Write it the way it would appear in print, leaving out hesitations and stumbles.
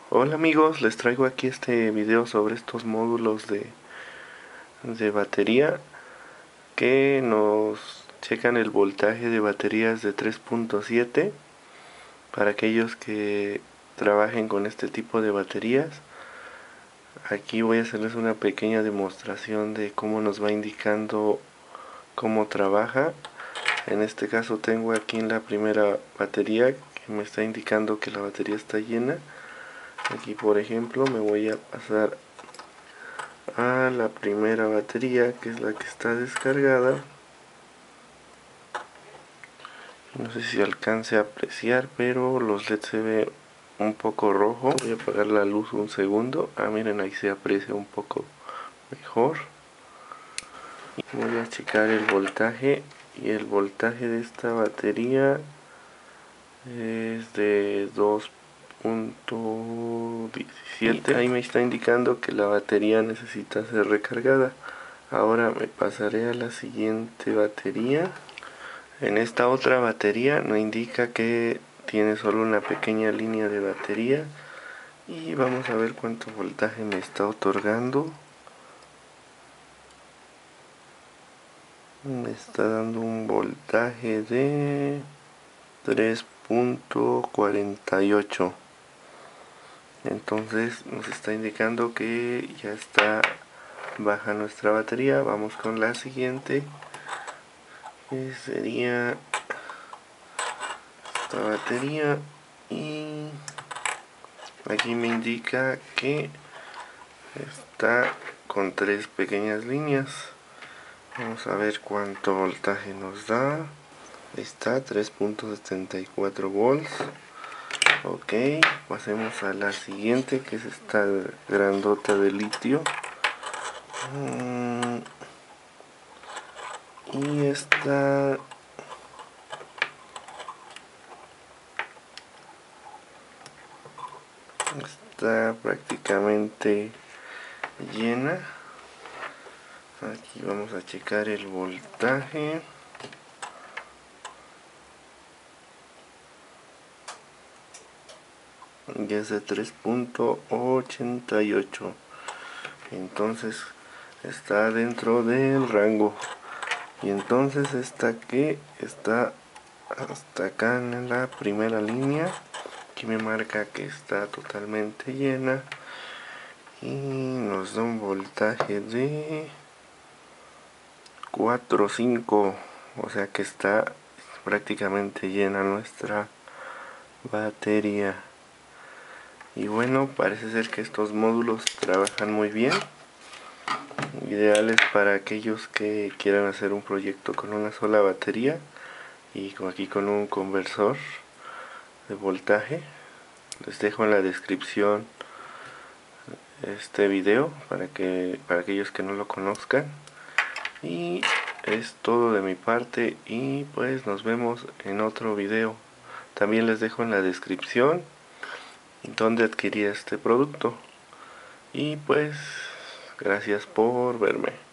Hola amigos, les traigo aquí este video sobre estos módulos de batería que nos checan el voltaje de baterías de 3.7 para aquellos que trabajen con este tipo de baterías. Aquí voy a hacerles una pequeña demostración de cómo nos va indicando cómo trabaja. En este caso tengo aquí en la primera batería que me está indicando que la batería está llena. Aquí por ejemplo me voy a pasar a la primera batería, que es la que está descargada. No sé si alcance a apreciar, pero los LEDs se ve un poco rojo. Voy a apagar la luz un segundo. Miren, ahí se aprecia un poco mejor. Voy a checar el voltaje, y el voltaje de esta batería es de 2.17. Ahí me está indicando que la batería necesita ser recargada. Ahora me pasaré a la siguiente batería. En esta otra batería nos indica que tiene solo una pequeña línea de batería, y vamos a ver cuánto voltaje me está otorgando. Me está dando un voltaje de 3.48. entonces nos está indicando que ya está baja nuestra batería. Vamos con la siguiente, que sería esta batería, y aquí me indica que está con 3 pequeñas líneas. Vamos a ver cuánto voltaje nos da. Está 3.74 volts. Ok, pasemos a la siguiente, que es esta grandota de litio. Y esta está prácticamente llena. Aquí vamos a checar el voltaje. Ya es de 3.88. entonces está dentro del rango. Y entonces esta que está hasta acá en la primera línea, aquí me marca que está totalmente llena, y nos da un voltaje de 4.5, o sea que está prácticamente llena nuestra batería. Y bueno, parece ser que estos módulos trabajan muy bien, ideales para aquellos que quieran hacer un proyecto con una sola batería y aquí con un conversor de voltaje. Les dejo en la descripción este video para aquellos que no lo conozcan. Y es todo de mi parte, y pues nos vemos en otro video. También les dejo en la descripción donde adquirí este producto. Y pues gracias por verme.